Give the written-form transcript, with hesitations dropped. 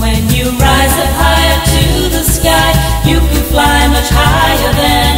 When you rise up higher to the sky, you can fly much higher than